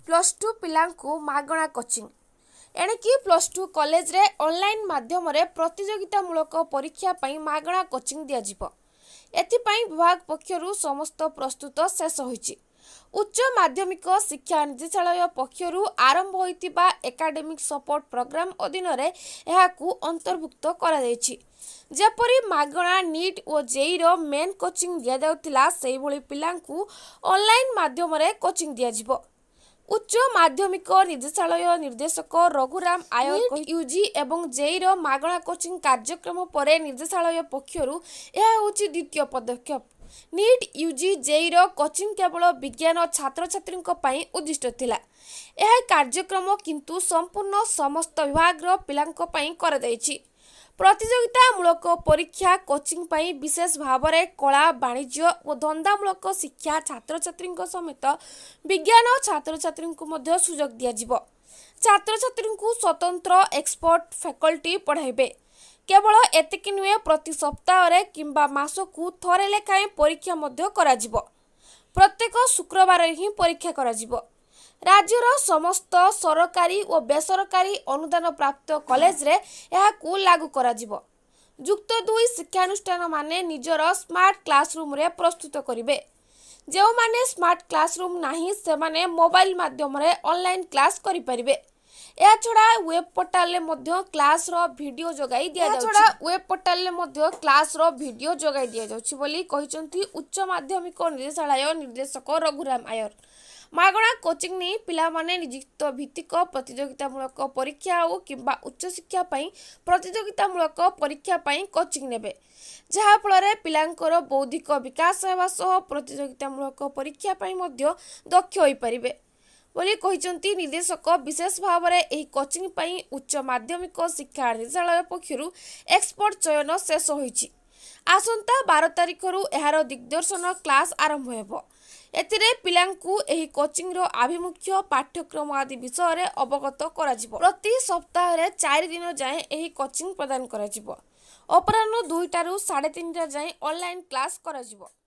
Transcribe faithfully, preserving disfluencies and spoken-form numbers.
Plus two पिलांकु मागणा coaching एणिकी प्लस टू कॉलेज रे ऑनलाइन माध्यम रे प्रतियोगितामूलक परीक्षा पई मागणा कोचिंग दिया जिवो। एथिपाई विभाग पक्षरु समस्त प्रस्तुत शेष होईछि। उच्च माध्यमिक शिक्षा निर्देशालय पक्षरु आरंभ होइतिबा एकाडेमिक सपोर्ट प्रोग्राम अधीन रे एहाकु अंतर्भुक्त करा दैछि। जेपरि मागणा नीट और जेई रो मेन कोचिंग दिया जाउतिला सेही भଳି पिलांकु ऑनलाइन माध्यम रे कोचिंग दिया जिवो। उच्च माध्यमिक निर्देशालय निर्देशक रघुराम आयर यूजी एवं जेई रो मागणा कोचिंग कार्यक्रम परे निर्देशालय पक्षरु यह होछि द्वितीय पदक्षेप। नीट यूजी जेई रो कोचिंग केवल विज्ञान छात्र छात्री पई उद्दिष्ट थिला। यह कार्यक्रम किंतु संपूर्ण समस्त विभाग रो पिलांक पई कर दैछि। प्रतियोगितामूलक परीक्षा कोचिंग पई विशेष भाव में कला वाणिज्य और धंदामूलक शिक्षा छात्र छात्री समेत विज्ञान छात्र छात्री को सुजोग दिया जिवो। छात्र छात्री स्वतंत्र एक्सपर्ट फैकल्टी पढ़ाइबे। केवल एतिक नुहे प्रति सप्ताह रे किंबा मासकु थरे लेखाएं परीक्षा मध्य करा जिवो। प्रत्येक शुक्रवार ही परीक्षा करा जिवो। राज्यर समस्त सरकारी और बेसरकारी अनुदान प्राप्त कॉलेज रे एहाकु लागू करा जिवो। युक्त दुई शिक्षानुष्ठान माने निजर स्मार्ट क्लासरूम रे प्रस्तुत करिवे। जो माने स्मार्ट क्लासरूम नाही से माने मोबाइल माध्यम रे ऑनलाइन क्लास करि परिबे। या छड़ा वेब पोर्टल ले मध्य क्लास रो वीडियो जोगाई दिया जाउछि। छड़ा वेब पोर्टल ले मध्य क्लास रो वीडियो जोगाई दिया जाउछि बोली कहिसंती उच्च माध्यमिक निर्देशालय निर्देशक रघुराम आयर। मागणा कोचिंग नहीं पिला माने नियुक्त भित्तिक प्रतियोगितामूलक परीक्षा हो किंबा उच्च शिक्षा पई प्रतियोगितामूलक परीक्षा पई कोचिंग नेबे, जहा फल पिलांकर बौद्धिक विकास हेबा सह प्रतियोगितामूलक परीक्षा पई मध्य दक्ष होई परिबे बोली कहिसंती निर्देशक। विशेष भाव में एही कोचिंग पई उच्च माध्यमिक शिक्षा निर्देशालय पक्षरु एक्सपर्ट चयन शेष होईछि। आसंता बारह तारिख रु एहार दिग्दर्शन क्लास आरंभ हेबो। एतिरे पिलांकु एही कोचिंग रो आभिमुख्य पाठ्यक्रम आदि विषय रे अवगत करा जिवो। प्रति सप्ताह रे चार दिन जाए एही कोचिंग प्रदान करा जिवो। अपराह्न दुईटा रु साढ़े तीन टा जाए ऑनलाइन क्लास करा जिवो।